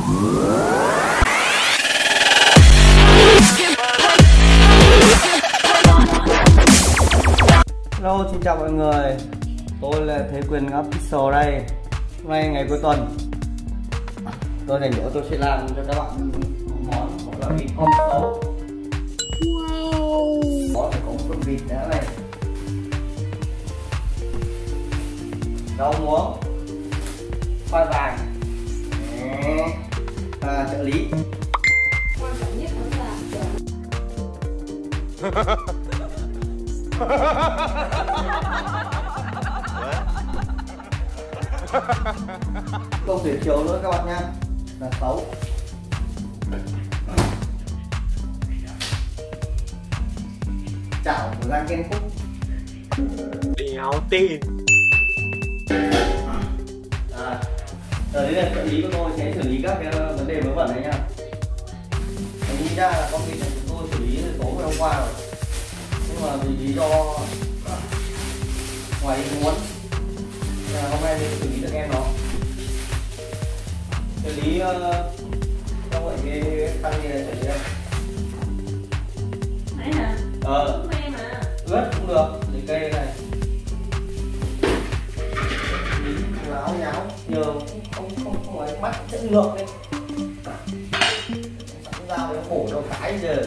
Hello, xin chào mọi người. Tôi là Thế Quyền Official đây. Hôm nay ngày cuối tuần, tôi rảnh rỗi tôi sẽ làm cho các bạn một món gọi là vịt con số. Có phải có một con vịt nữa này, rau muống, khoai vàng và trợ lý. Quan trọng nhất đó là không thể thiếu nữa các bạn nhá, là sấu. Chảo của Giang Ken Phúc. Đéo tin. Đây là trợ lý của tôi sẽ xử lý các cái vấn đề vớ vẩn này nha. Mình nghĩ ra là con vịt này chúng tôi xử lý từ tối hôm qua rồi, nhưng mà vì lý do ngoài ý muốn là hôm nay mình xử lý được em nó. Xử lý trong vậy cái khăn gì này xử lý đây. nãy hả? Không em à. Ướt cũng được, để cây này. Láo nháo nhiều không phải bắt sẽ ngược đi. Sẵn dao để khổ đâu cái giờ.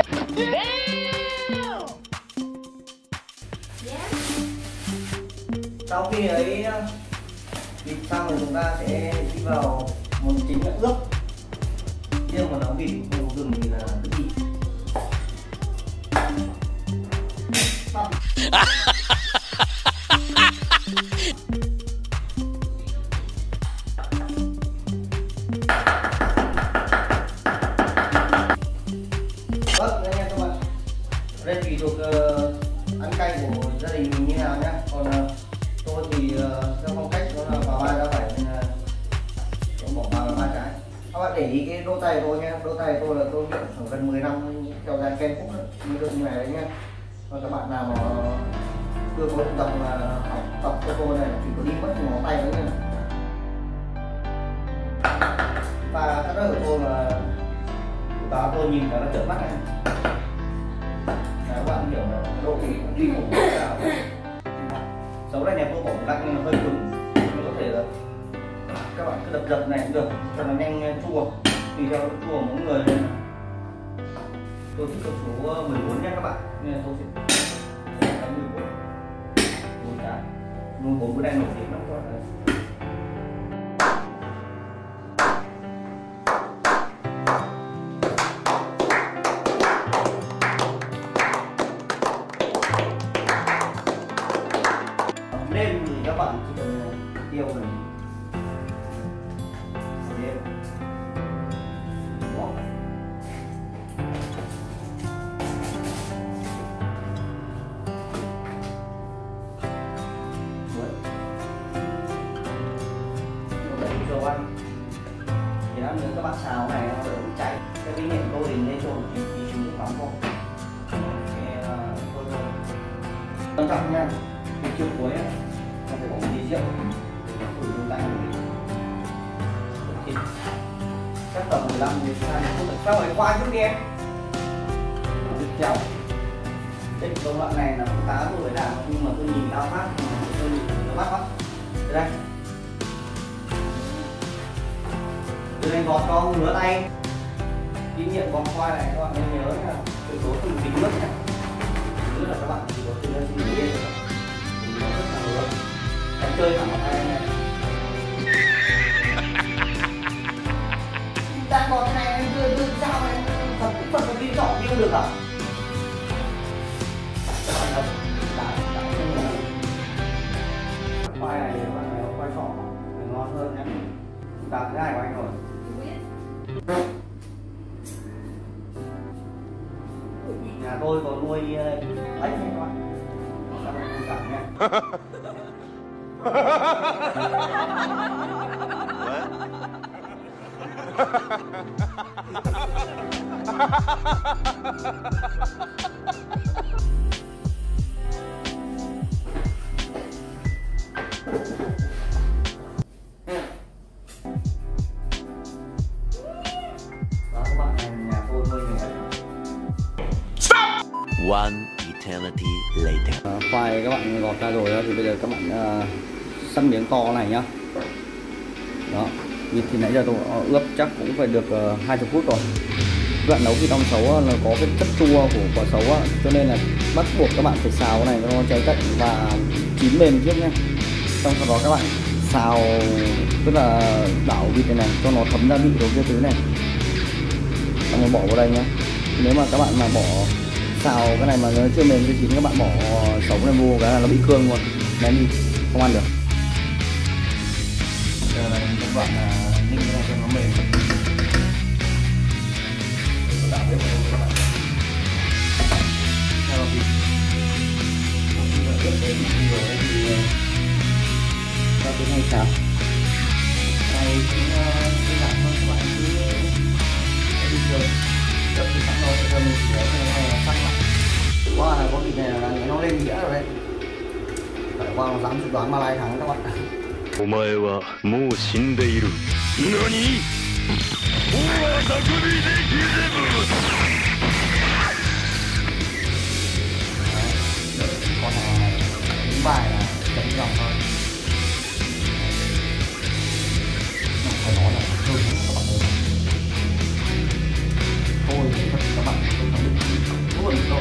Sau khi ấy vịt xong rồi chúng ta sẽ đi vào món chính là ướp. Riêng mà nấu vịt không có gừng thì là cái gì. Vâng, đây nha các bạn. Đây tùy thuộc ăn cay của gia đình mình như nào nhá. Còn tôi thì theo phong cách đó là vào 3 ra 7 nên là tôi bỏ vào 3 trái. Các bạn để ý cái đôi tay của tôi nhé. Đôi tay của tôi là tôi luyện khoảng gần 10 năm theo Giang Ken Phúc mới được như này đấy nhá. Còn các bạn nào mà chưa có tập là học tập cho tôi này thì có đi mất ngón tay nữa nha. Và các đôi của tôi là đó, tôi nhìn cả nó trợn mắt này. Các bạn hiểu là độ thì cũng đi một nào. Xấu này nhà tôi bỏ lắc nhưng mà hơi cứng, có thể là các bạn cứ đập này cũng được cho nó nhanh chua, tùy theo chua mỗi người. Tôi thích con số 14 nha các bạn, nên là tôi sẽ 14 cái. 14 bữa nay nổi tiếng lắm các bạn. Đêm thì các bạn chỉ cần tiêu này đêm đó. Dầu ăn thì ăn nữa các bạn xào này nó đỡ bị cháy. Cái kinh nghiệm tôi thì nên cho một tí xíu nước mắm thôi. Quan trọng nha, cái trước cuối ấy, nó phải có một tí rượu để khử mùi tanh của mình. Chắc tầm 15 đến 20 phút. Sao phải qua chút đi em. Vịt chảo. Cái công đoạn này là cũng khá rồi làm, nhưng mà tôi nhìn tao phát tôi nhìn nó bắt quá. Đây. Từ đây gọt cho ngứa tay. Kinh nghiệm gọt khoai này các bạn nên nhớ là tuyệt đối không dính nước nha. Tức là các bạn chỉ có từ đây xin đi thôi. Nó rất là ngứa. Hãy chơi thẳng vào tay này. Đang gọt cái này đưa sao này thật cũng phần một đi chọn đi được à? Các bạn đập khoai này các bạn nấu khoai sọ để ngon hơn nhé. Đạt cái này của anh rồi. Nhà tôi có nuôi ếch này các bạn. Các bạn thông cảm nha. One eternity later. Khoai các bạn gọt ra rồi đó, thì bây giờ các bạn sắt miếng to này nhá. Đó, vịt thì nãy giờ tôi ướp chắc cũng phải được 20 phút rồi. Các bạn nấu vịt ong sấu là có cái chất chua của quả sấu á, cho nên là bắt buộc các bạn phải xào cái này cho nó cháy tận và chín mềm trước nha. Xong sau đó các bạn xào, tức là đảo vịt này cho nó thấm gia vị rồi cái thứ này, xong rồi bỏ vào đây nhá. Nếu mà các bạn mà bỏ xào cái này mà nó chưa mềm chưa chín, các bạn bỏ sấu này vô cái là nó bị cương luôn, ném đi không ăn được. Giờ này các bạn ninh cái này cho nó mềm. Tôi đảo bếp vào đây các bạn. Theo vào vịt. Khi mà ướp cái vịt nhiều đấy thì ta tiến hành xào. Này cũng đơn giản thôi, các bạn cứ bình thường ướp thì sẵn rồi, bây giờ mình chỉ lấy cái này là sắc lại. Wow, là con vịt này là nó lên đĩa rồi đấy. Tại qua nó dám dự đoán Malai thắng các bạn. お前はもう死んでいる。何？大技首でギゼブ。 Con này đúng bài là đánh dòng thôi. Phải nói là thơm lắm các bạn ơi. Thôi thật các bạn, tôi khẳng định luôn rồi.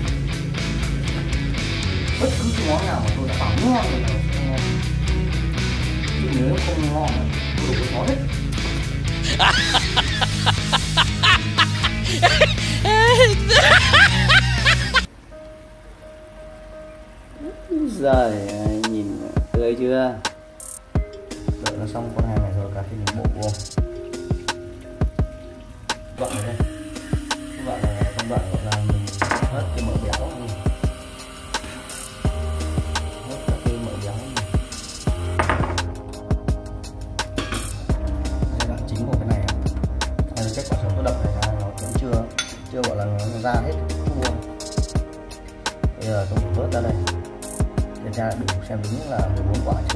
Bất cứ cái món nào mà tôi đã bảo ngon rồi là sẽ ngon. Nếu không ngon tôi đủ có hết. Giời ơi, nhìn tươi chưa? Đợi nó xong con hàng này rồi cả khi mình bộ vô. Đoạn này đây. Các bạn là công đoạn gọi là mình hết cái mỡ béo luôn. Hết cả cái mỡ béo luôn. Giai đoạn chính của cái này á. Đây là kết quả sấu tôi đập này ra nó cũng chưa gọi là nó ra hết chua. Bây giờ tôi vớt ra đây. Kiểm tra đủ xem đúng là 14 quả chưa.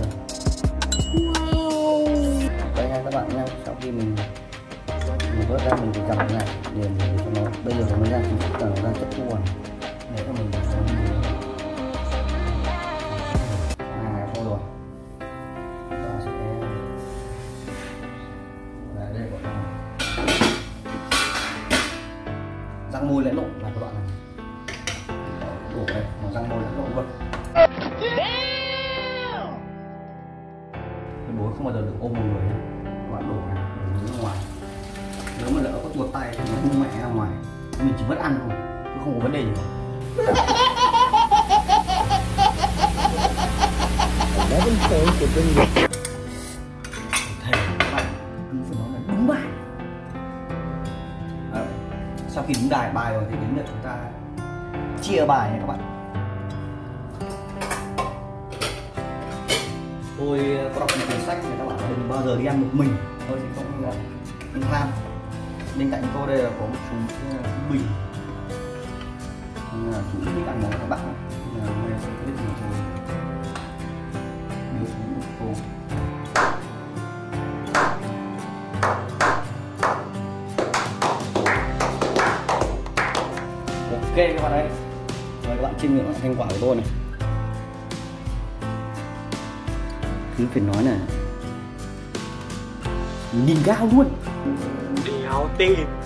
Wow. Đây nha các bạn nha, sau khi mình vớt ra mình chỉ cầm cái này liền để cho nó bây giờ nó mới ra chính thức là nó ra chất chua này. Để cho mình thôi rồi. Ta sẽ đây gọi là răng môi lẫn lộn là cái đoạn này. Đổ đây, nó răng môi lẫn lộn luôn. Tuyệt đối không bao giờ được ôm một người nhé. Các bạn đổ này, đổ ra ngoài. Nếu mà lỡ có tuột tay thì nó bung mẹ ra ngoài. Mình chỉ mất ăn thôi, chứ không có vấn đề gì cả. Đã bên phổi của doanh nghiệp. Thầy các bạn cứ phải nói là đúng bài. Sau khi đúng bài rồi thì đến lượt chúng ta chia bài nha các bạn. Tôi có đọc một cuốn sách người ta bảo là đừng bao giờ đi ăn một mình, tôi sẽ không tham. Bên cạnh tôi đây là có một chú Bình, chú thích ăn món các bạn, hôm nay sẽ biết gì thôi đưa chú một cô. Ok các bạn ơi, mời các bạn chiêm ngưỡng thành quả của tôi này. Cứ phải nói là nhìn cao luôn. Đéo tin.